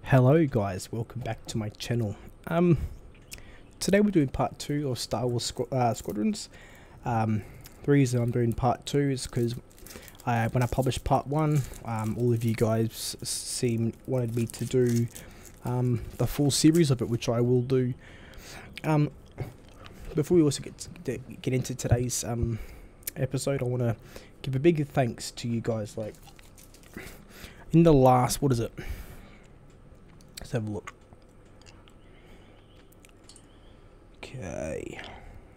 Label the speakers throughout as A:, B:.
A: Hello guys, welcome back to my channel. Today we're doing part 2 of Star Wars Squadrons. The reason I'm doing part 2 is because when I published part 1, all of you guys wanted me to do the full series of it, which I will do. Before we also get into today's episode, I want to give a big thanks to you guys. Like, in the last, what is it? Let's have a look. Okay.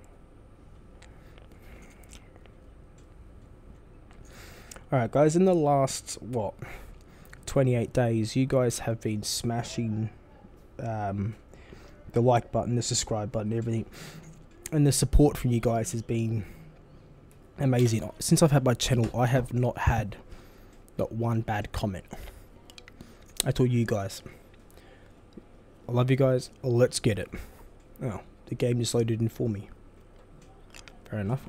A: Alright guys, in the last, 28 days, you guys have been smashing the like button, the subscribe button, everything. And the support from you guys has been amazing. Since I've had my channel, I have not had not one bad comment. I told you guys. I love you guys. Let's get it. Oh, the game just loaded in for me. Fair enough.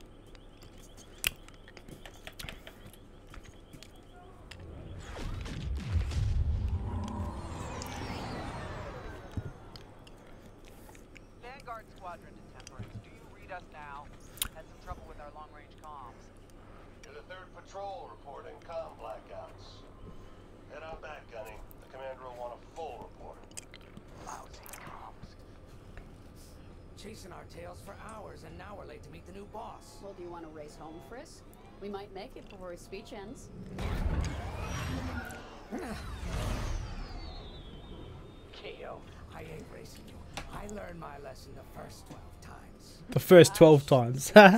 B: Vanguard Squadron to Temperance. Do you read us now? Had some trouble with our long-range comms.
C: You're the 3rd patrol reporting comm blackouts. Head on back, Gunny. The commander will want a full report.
B: Lousy comms.
D: Chasing our tails for hours, and now we're late to meet the new boss.
E: Well, do you want to race home, Frisk? We might make it before his speech ends.
D: KO, I ain't racing you. I learned my lesson the first 12 times.
A: The first 12 times.
E: Starting.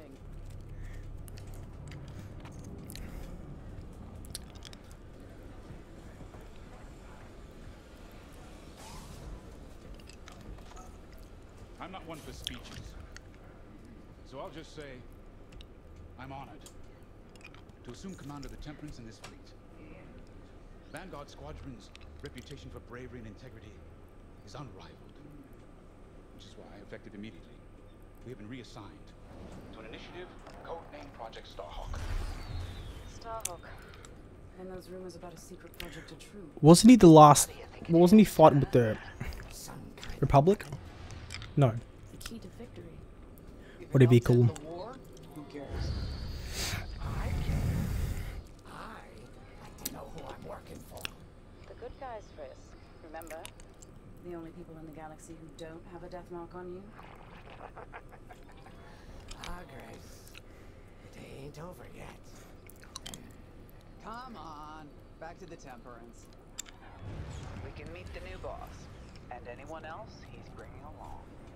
F: I'm not one for speeches, so I'll just say I'm honored to assume command of the Temperance in this fleet. Vanguard Squadron's reputation for bravery and integrity is unrivaled, which is why, effective immediately, we have been reassigned to an initiative codenamed Project Starhawk.
E: Starhawk. And those rumors about a secret project are true.
A: Wasn't he the last? Wasn't he fighting with the Republic? No.
E: The key to victory.
A: Whatever you call him.
B: The war? Who cares?
D: I care. I like to know who I'm working for.
E: The good guys, Frisk. Remember? The only people in the galaxy who don't have a death mark on you?
D: Ah, Grace. It ain't over yet.
B: Come on. Back to the Temperance. We can meet the new boss. And anyone else he's bringing along.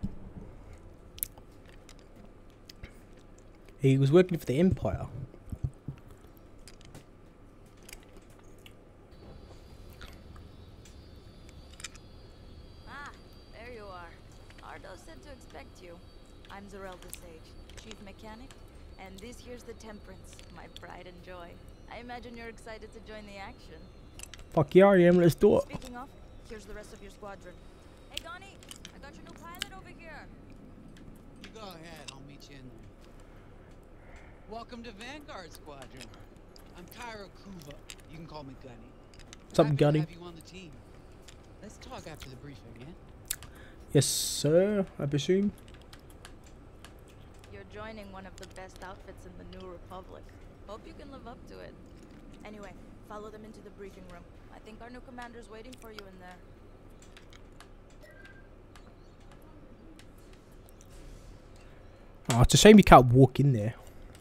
A: He was working for the Empire.
G: Ah, there you are. Ardo said to expect you. I'm Zerelda Sage, Chief Mechanic, and this here's the Temperance, my pride and joy. I imagine you're excited to join the action.
A: Fuck yeah, I am. Let's do it.
G: Speaking of, here's the rest of your squadron. Hey, Donnie, I got your new pilot over here.
H: You go ahead, I'll meet you in there. Welcome to Vanguard Squadron. I'm Cairo Kuva. You can call me Gunny.
A: What's up,
H: Happy to
A: Gunny?
H: have you on the team. Let's talk after the briefing, yeah?
A: Yes, sir. I presume.
G: You're joining one of the best outfits in the New Republic. Hope you can live up to it. Anyway, follow them into the briefing room. I think our new commander's waiting for you in there.
A: Oh, it's a shame you can't walk in there.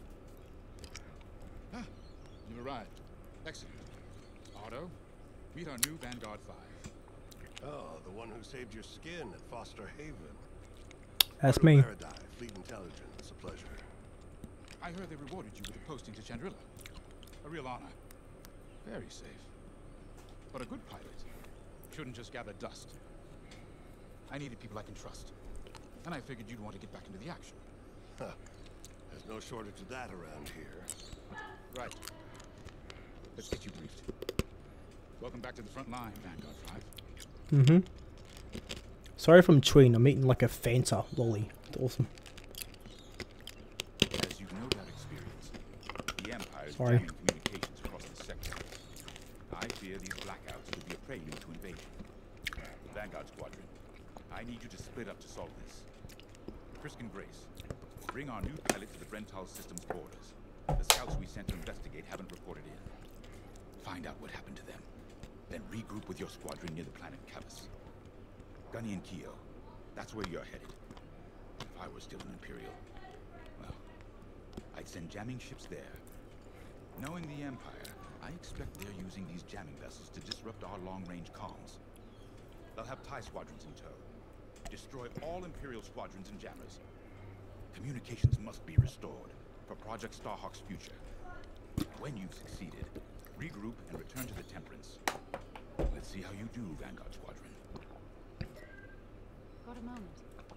F: Ah, you arrived. Excellent. Otto, meet our new Vanguard 5.
C: Oh, the one who saved your skin at Foster Haven.
A: That's
C: Otto
A: me.
C: Paradise, Fleet Intelligence. It's a pleasure.
F: I heard they rewarded you with a posting to Chandrilla. A real honor. Very safe. But a good pilot shouldn't just gather dust. I needed people I can trust. And I figured you'd want to get back into the action.
C: Huh. There's no shortage of that around here.
F: Right. Let's get you briefed. Welcome back to the front line, Vanguard 5.
A: Mm-hmm. Sorry if I'm chewing. I'm eating like a Fanta lolly. It's awesome.
F: As you've no doubt experienced, the Empire is
A: Sorry.
F: jamming communications across the sector. I fear these blackouts will be a prelude to invasion. Vanguard Squadron, I need you to split up to solve this. Frisk and Grace, bring our new pilot to the Brental Systems borders. The scouts we sent to investigate haven't reported in. Find out what happened to them. Then regroup with your squadron near the planet Cavus. Gunny and Keo, that's where you're headed. If I were still an Imperial, well, I'd send jamming ships there. Knowing the Empire, I expect they're using these jamming vessels to disrupt our long-range comms. They'll have TIE squadrons in tow. Destroy all Imperial squadrons and jammers. Communications must be restored for Project Starhawk's future. When you've succeeded, regroup and return to the Temperance. Let's see how you do, Vanguard Squadron.
E: Got a moment.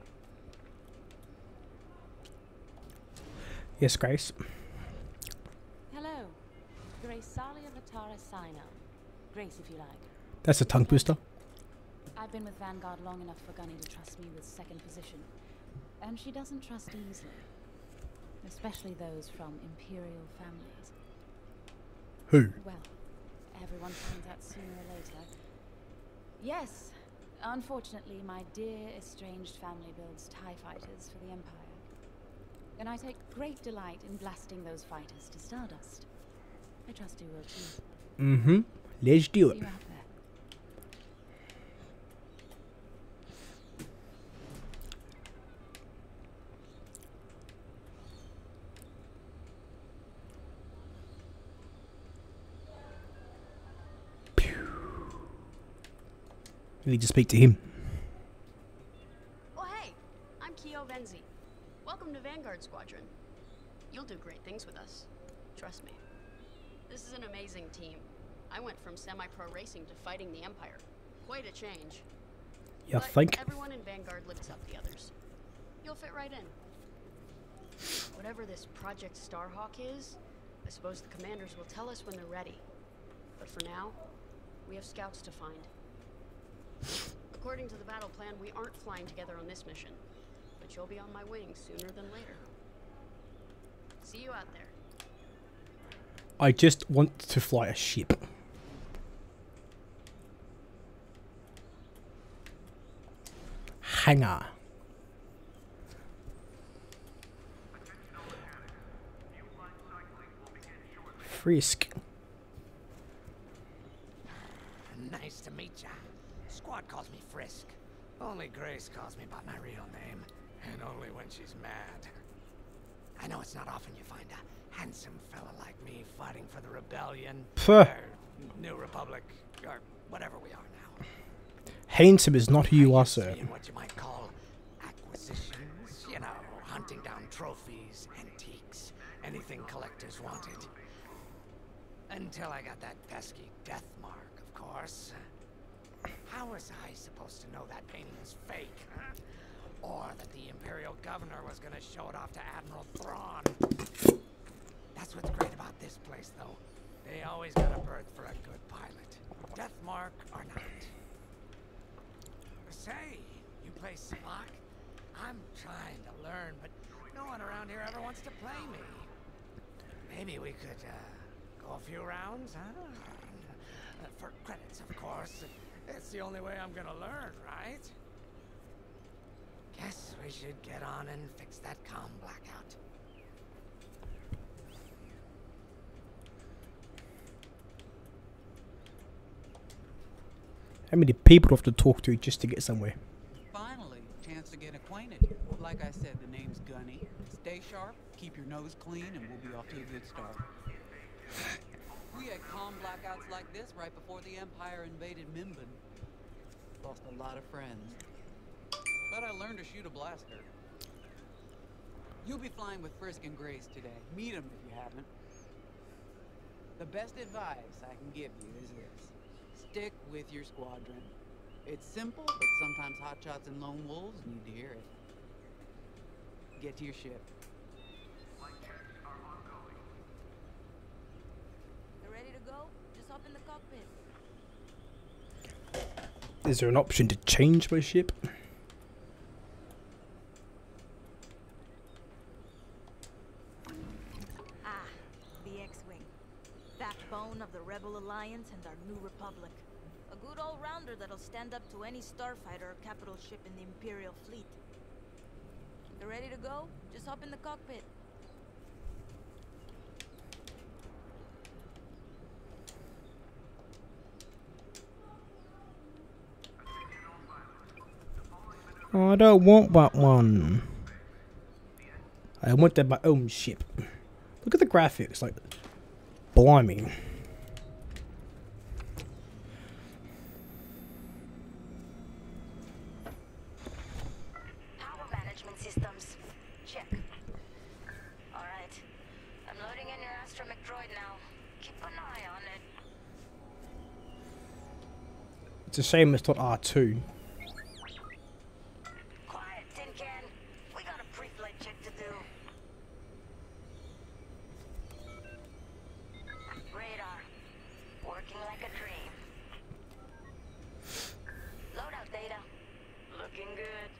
A: Yes, Grace.
E: Hello. Grace Salia Vatara Sina. Grace, if you like.
A: That's a tongue twister.
E: I've been with Vanguard long enough for Gunny to trust me with second position. And she doesn't trust easily. Especially those from Imperial families.
A: Who?
E: Well, everyone finds out sooner or later. Yes, unfortunately, my dear estranged family builds TIE fighters for the Empire. And I take great delight in blasting those fighters to stardust. I trust you will too.
A: Mm-hmm. Let's do
E: See
A: it.
E: you out there.
A: We need to speak to him.
I: Oh hey, I'm Keo Venzi. Welcome to Vanguard Squadron. You'll do great things with us. Trust me. This is an amazing team. I went from semi-pro racing to fighting the Empire. Quite a change.
A: You
I: But
A: think?
I: everyone in Vanguard lifts up the others. You'll fit right in. Whatever this Project Starhawk is, I suppose the commanders will tell us when they're ready. But for now, we have scouts to find. According to the battle plan, we aren't flying together on this mission. But you'll be on my wing sooner than later. See you out there.
A: I just want to fly a ship. Hangar. Frisk.
D: Nice to meet ya. Squad calls me Frisk. Only Grace calls me by my real name. And only when she's mad. I know it's not often you find a handsome fella like me fighting for the rebellion.
A: Pfuh.
D: Or New Republic. Or whatever we are now.
A: Handsome is not who you are,
D: I used to
A: sir.
D: be in what you might call acquisitions. You know, hunting down trophies, antiques, anything collectors wanted. Until I got that pesky death mark, of course. How was I supposed to know that painting was fake, huh? Or that the Imperial Governor was gonna show it off to Admiral Thrawn? That's what's great about this place, though. They always got a berth for a good pilot. Death mark or not. Say, you play Spock? I'm trying to learn, but no one around here ever wants to play me. Maybe we could, go a few rounds, huh? For credits, of course. It's the only way I'm gonna learn, right? Guess we should get on and fix that comm blackout.
A: How many people do I have to talk to just to get somewhere?
H: Finally, chance to get acquainted. Like I said, the name's Gunny. Stay sharp, keep your nose clean, and we'll be off to a good start. We had comm blackouts like this right before the Empire invaded Mimban. Lost a lot of friends. But I learned to shoot a blaster. You'll be flying with Frisk and Grace today. Meet them if you haven't. The best advice I can give you is this. Stick with your squadron. It's simple, but sometimes hotshots and lone wolves need to hear it. Get to your ship.
G: You ready to go? Just hop in the cockpit.
A: Is there an option to change my ship?
G: Ah, the X-Wing. Backbone of the Rebel Alliance and our new republic. A good all-rounder that'll stand up to any starfighter or capital ship in the Imperial fleet. You ready to go? Just hop in the cockpit.
A: I don't want that one. I wanted my own ship. Look at the graphics, like, blimey.
J: Power management systems. Check. Alright. I'm loading in your astromech droid now. Keep an eye on it.
A: It's a shame it's not R2.
J: Quiet, Tin Can. We got a pre-flight check to do. Radar. Working like a dream. Loadout data. Looking good.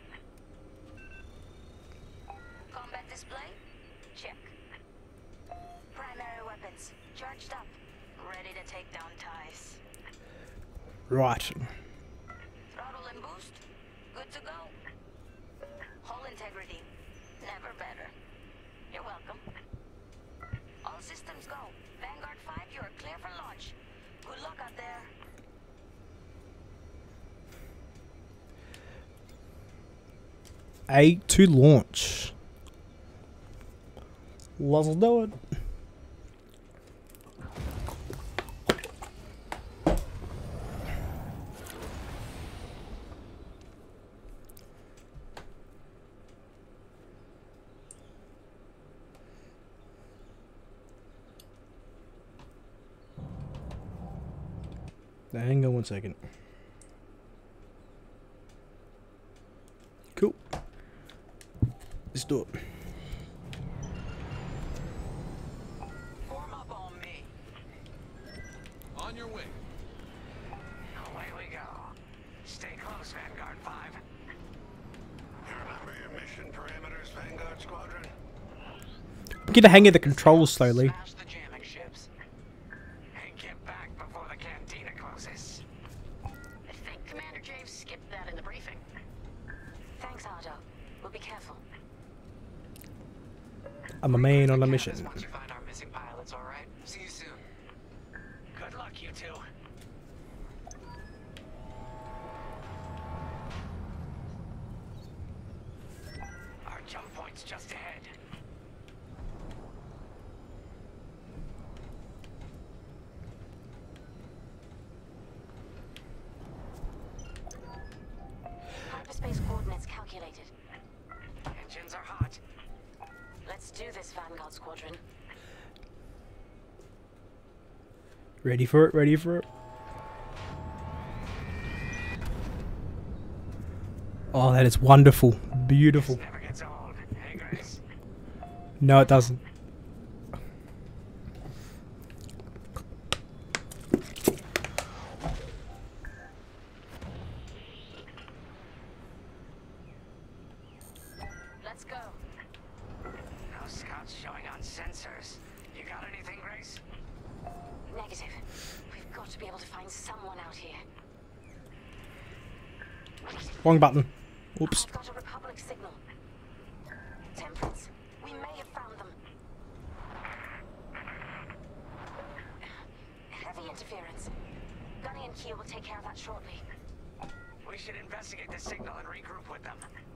J: Combat display? Check. Primary weapons. Charged up. Ready to take down ties.
A: Right.
J: Throttle and boost. Good to go. Hull integrity. Never better. You're welcome. All systems go. Vanguard 5, you are clear for launch. Good luck out there.
A: A to launch. Let's do it. Now, hang on one second. Cool. Let's do it.
D: Form up on me. On your way. Away we go. Stay close, Vanguard 5.
C: You remember your mission parameters, Vanguard Squadron?
A: I'm getting the hang of the controls slowly.
D: Smash the jamming ships. And get back before the cantina closes.
I: I think Commander James skipped that in the briefing.
J: Thanks, Otto. We'll be careful.
A: I'm a man on a mission.
D: Once you find our missing pilots, all right? See you soon. Good luck, you two. Our jump point's just ahead.
J: Hyperspace coordinates calculated.
D: Engines are hot.
J: Let's do this, Vanguard Squadron.
A: Ready for it, ready for it. Oh, that is wonderful. Beautiful.
D: Never gets old. Hey, Grace.
A: No, it doesn't.
J: Let's go.
D: No scouts showing on sensors. You got anything, Grace?
J: Negative. We've got to be able to find someone out here.
A: Wrong button. Oops.
J: I've got a Republic signal. Temperance. We may have found them. Heavy interference. Gunny and Keel will take care of that shortly.
D: We should investigate the signal and regroup with them.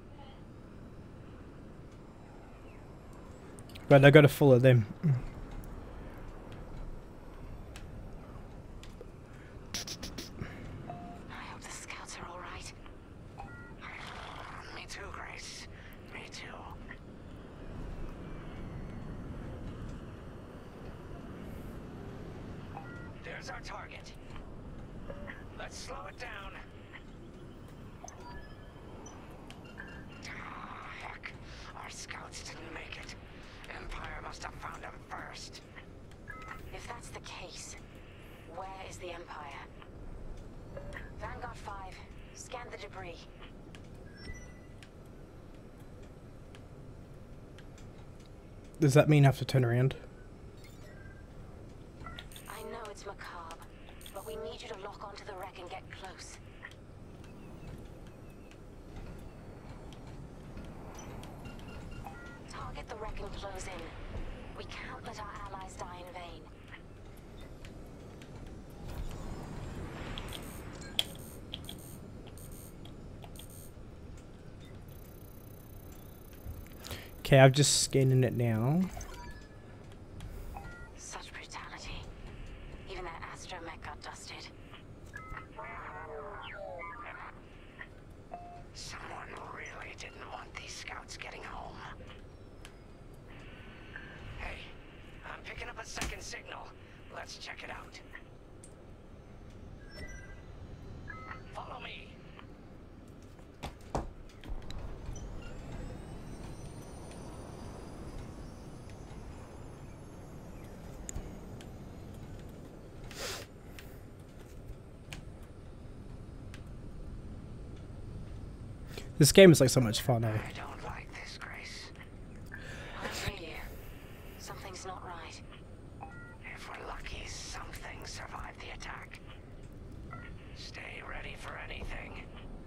A: Right, I gotta follow them.
J: I hope the scouts are all right.
D: Me too, Grace. Me too. There's our target. Let's slow it down. Ah, heck. Our scouts didn't make it. Empire must have found them first.
J: If that's the case, where is the Empire? Vanguard 5, scan the debris.
A: Does that mean I have to turn around?
J: I know it's macabre, but we need you to lock onto the wreck and get close. Target the wreck and close in. We can't let our allies die in vain.
A: Okay, I'm just scanning it now.
J: Such brutality. Even that astromech got dusted.
D: Someone really didn't want these scouts getting home. Hey, I'm picking up a second signal. Let's check it out. Follow me.
A: This game is like so much fun, eh?
D: I don't like this, Grace.
J: I hear you. Something's not right.
D: If we're lucky, something survived the attack. Stay ready for anything.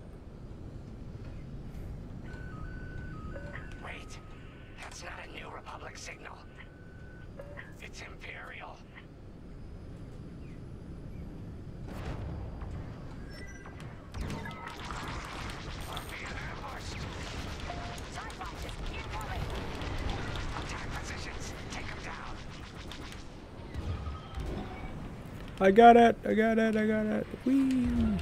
D: Wait, that's not a New Republic signal. It's Imperial. We're being ambushed.
J: TIE fighters, incoming!
D: Attack positions. Take them down.
A: I got it! I got it! I got it! Whee!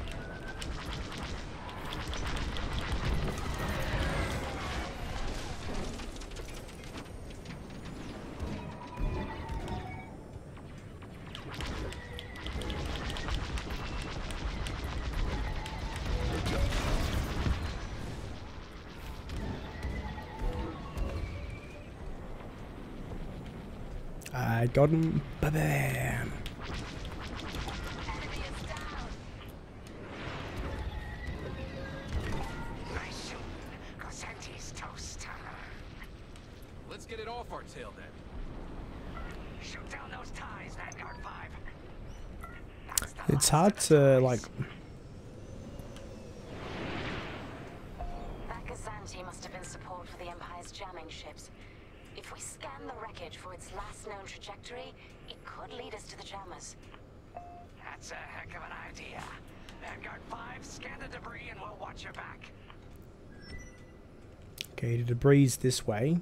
A: I got him. Ba-bam!
J: Enemy is down!
D: Nice shooting. Cosenti's toast.
K: Let's get it off our tail then.
D: Shoot down those ties, Vanguard 5. That's the
A: It's
D: last
A: hard
D: of the
A: to,
D: ties.
A: like...
J: That Gazanti must have been support for the Empire's jamming ships. If we scan the wreckage for its last known trajectory, it could lead us to the jammers.
D: That's a heck of an idea. Vanguard 5, scan the debris and we'll watch your back.
A: Okay, the debris is this way.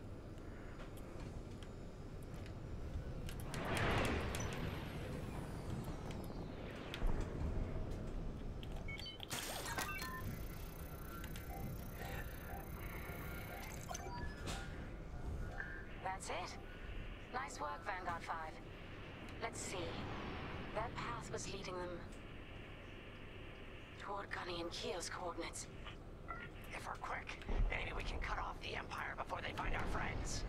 J: That's it. Nice work, Vanguard 5. Let's see. That path was leading them toward Gunny and Keo's coordinates.
D: If we're quick, maybe we can cut off the Empire before they find our friends.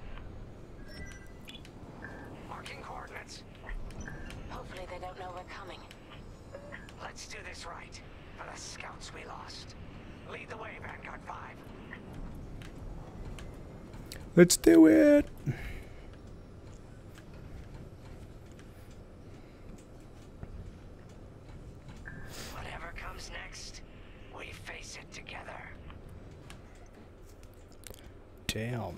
D: Marking coordinates.
J: Hopefully they don't know we're coming.
D: Let's do this right. For the scouts we lost. Lead the way, Vanguard 5.
A: Let's do it!
D: Whatever comes next, we face it together.
A: Damn.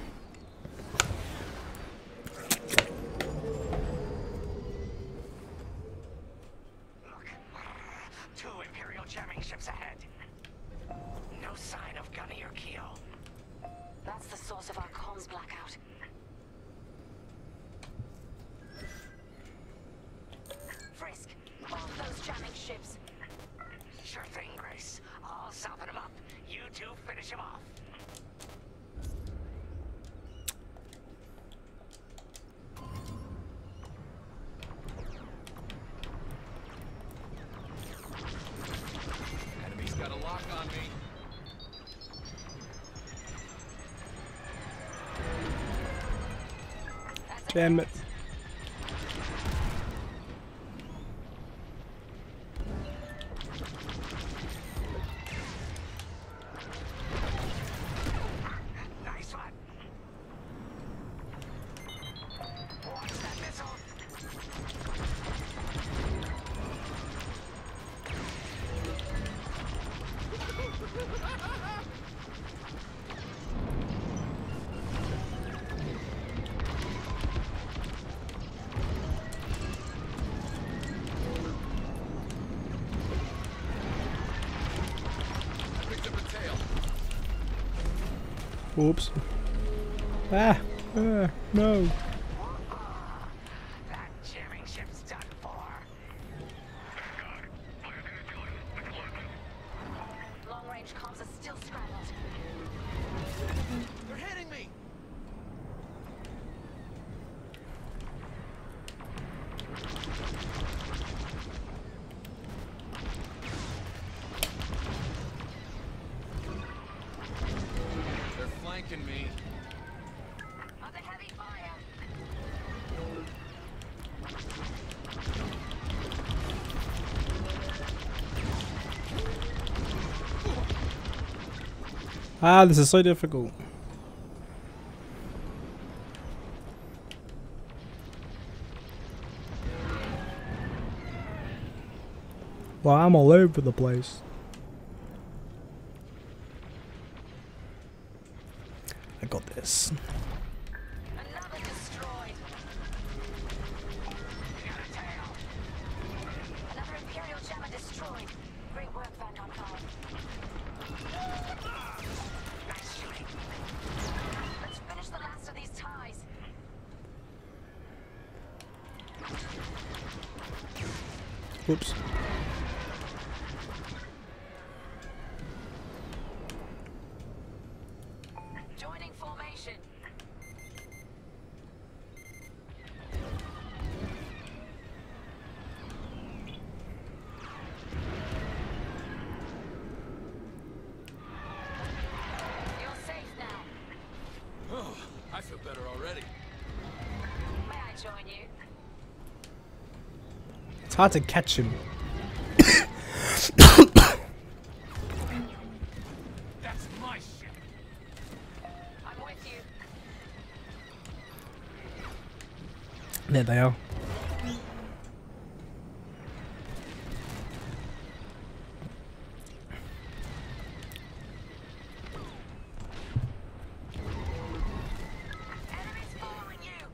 D: Look. 2 Imperial jamming ships ahead. No sign of Gunny or Keo.
J: That's the source of our comms blackout. Frisk, bomb those jamming ships.
D: Sure thing, Grace. I'll soften him up. You two finish him off.
K: Enemy's got a lock on me.
A: Damn it.
D: Nice one. Watch that missile.
A: Oops. Ah! No!
D: That jamming ship's done for.
J: Long-range comms are still scrambled.
K: They're hitting me! They're flanking me.
J: Under heavy fire.
A: Ah, this is so difficult. Well, I'm all over the place. I got this.
J: Another destroyed.
D: Got a tail.
J: Another Imperial jammer destroyed. Great work, Vanguard 5.
D: Nice shooting.
J: Let's finish the last of these ties.
A: Whoops.
J: Joining formation. You're safe now.
K: Oh, I feel better already.
J: May I join you?
A: It's hard to catch him.
D: That's my ship.
J: I'm with you.
A: There they are.
J: Enemies following you.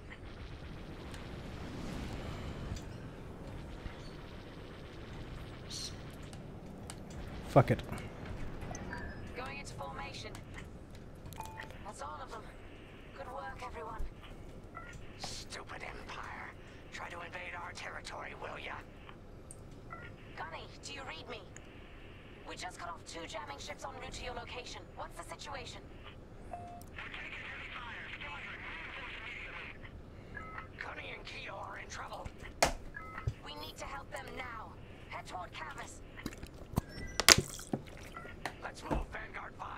A: Fuck it.
J: Going into formation. That's all of them. Good work, everyone.
D: Stupid Empire. Try to invade our territory, will ya?
J: Gunny, do you read me? We just got off 2 jamming ships en route to your location. What's the situation?
D: Gunny and Keo are in trouble.
J: We need to help them now. Head toward Camus.
D: Let's move, Vanguard 5.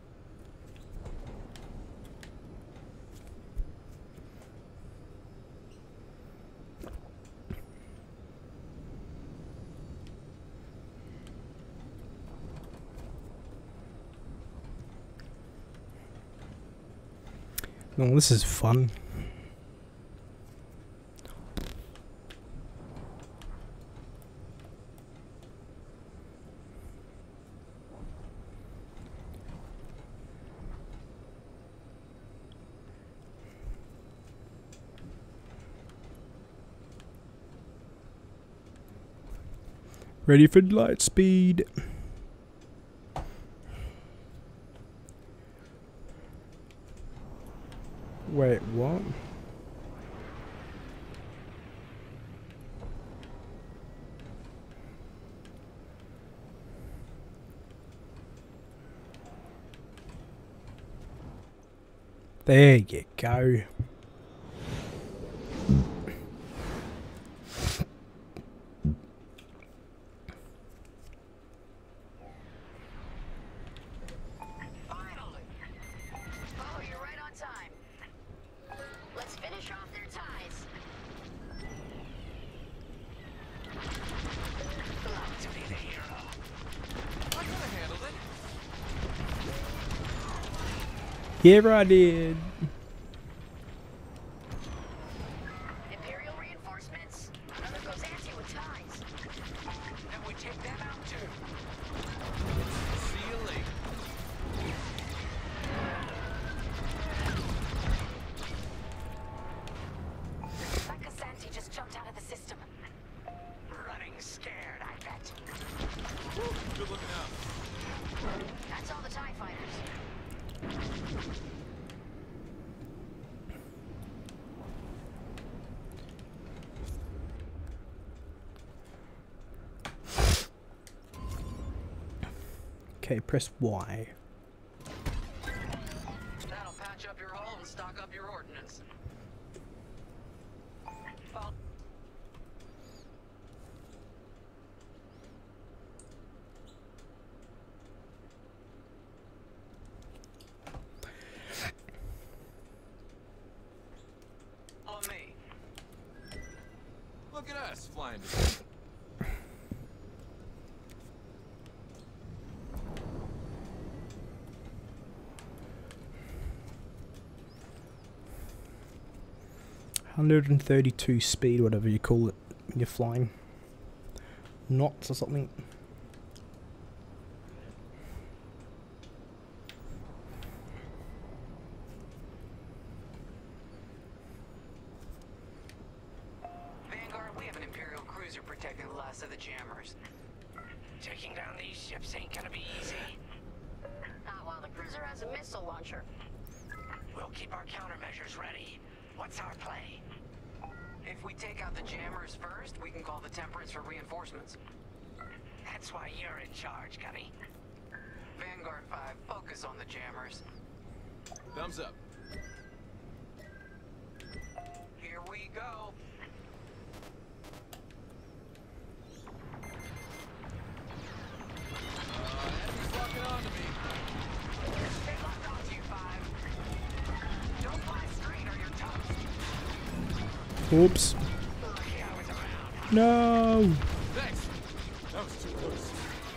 A: Oh, this is fun. Ready for light speed. Wait, what? There you go.
J: Finally! Oh, you're right on time. Let's finish off their ties.
D: Love to be the hero.
K: I could have handled it.
A: Yeah, I did.
J: Imperial reinforcements. Another goes at you with ties.
D: And we take them out too.
K: See you later.
J: That Cassanti just jumped out of the system.
D: Running scared, I bet.
K: Good looking out.
J: That's all the TIE fighters.
A: Okay, press Y.
H: That'll patch up your hull and stock up your ordnance. On me.
K: Look at us flying.
A: .132 speed, whatever you call it when you're flying. Knots or something.
H: Vanguard, we have an Imperial cruiser protecting the last of the jammers.
J: Taking down these ships ain't gonna be easy.
I: Not while the cruiser has a missile launcher.
J: We'll keep our countermeasures ready. What's our play?
H: If we take out the jammers first, we can call the Temperance for reinforcements.
J: That's why you're in charge, Gunny.
H: Vanguard 5, focus on the jammers.
K: Thumbs up.
H: Here we go.
K: Enemy's locking on to me.
J: Stay locked onto you, 5. Don't fly straight or you're toast.
A: Oops.
J: Lucky I was around.
A: No.
K: Thanks. That was too close.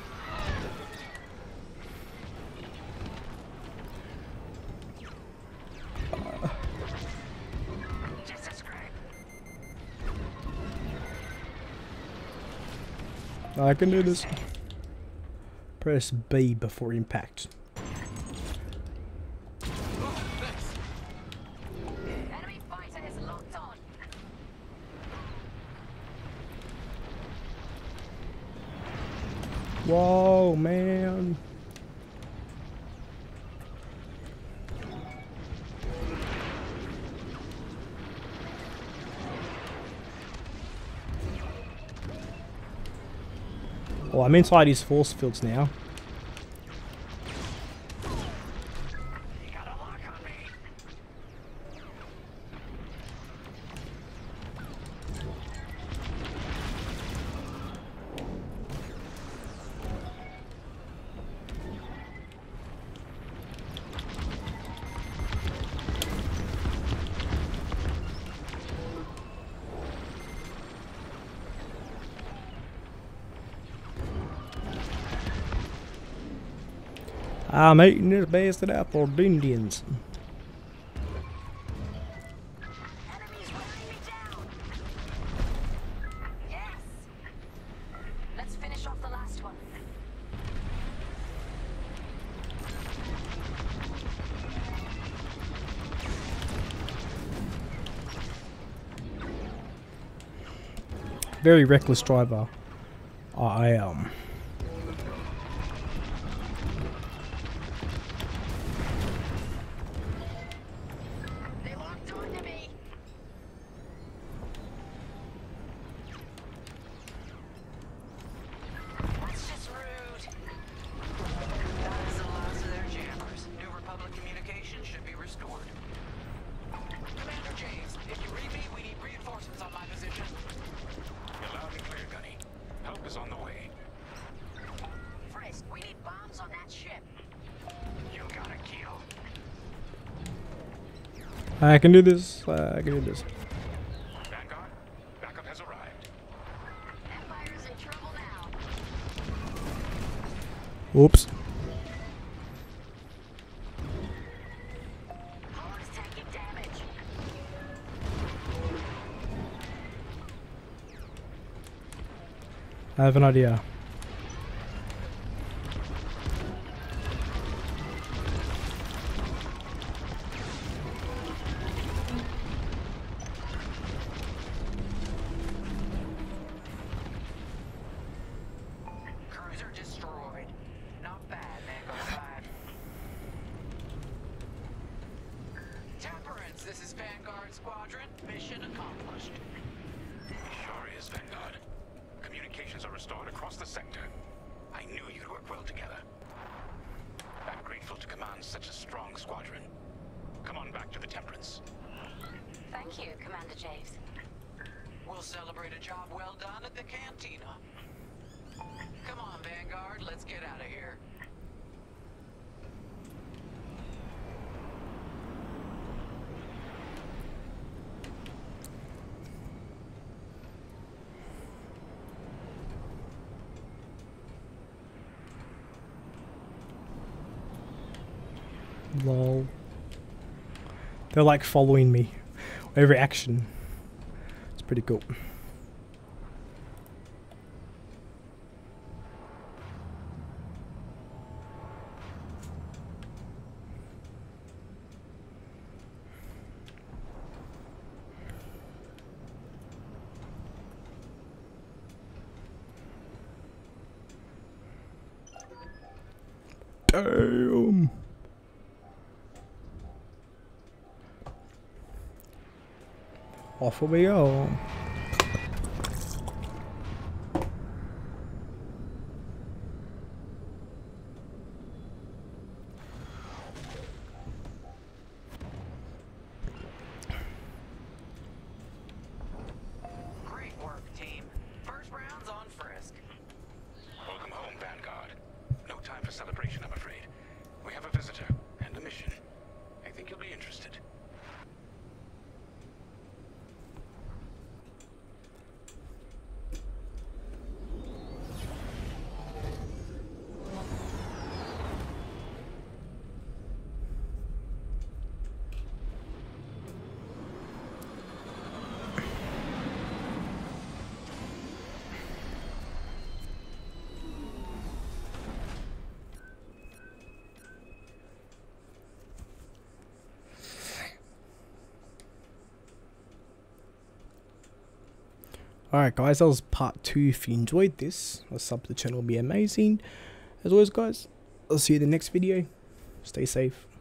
J: Just a scrape.
A: I can do this. Press B before impact.
K: Oh, thanks.
J: Enemy fighter is locked on.
A: Whoa, man. Oh, I'm inside his force fields now.
J: You got a lock on me.
A: I'm eating this bastard apple, Indians.
J: Enemy's wearing me down. Yes. Let's finish off the last one.
A: Very reckless driver. I am.
J: They locked onto me. That's just rude.
H: That is the last of their jammers. New Republic communication should be restored. Commander James, if you read me, we need reinforcements on my position.
J: You're loud and clear, Gunny. Help is on the way. Frisk, we need bombs on that ship. You got a kill.
A: I can do this. I can do this.
J: Vanguard, backup has arrived.
I: Empire's in trouble now.
A: Oops.
J: Hull is taking damage.
A: I have an idea.
H: Cruiser destroyed. Not bad, Vanguard 5.
F: sector. I knew you'd work well together. I'm grateful to command such a strong squadron. Come on back to the Temperance.
J: Thank you, Commander Javes.
H: We'll celebrate a job well done at the cantina. Come on, Vanguard, let's get out of here.
A: Lol. They're like following me. Every action. It's pretty cool. Damn. Off we go.
H: Great work, team. First round's on Frisk.
F: Welcome home, Vanguard. No time for celebration, I'm afraid. We have a visitor and a mission. I think you'll be interested.
A: Alright guys, that was part 2. If you enjoyed this, a sub to the channel would be amazing. As always guys, I'll see you in the next video. Stay safe.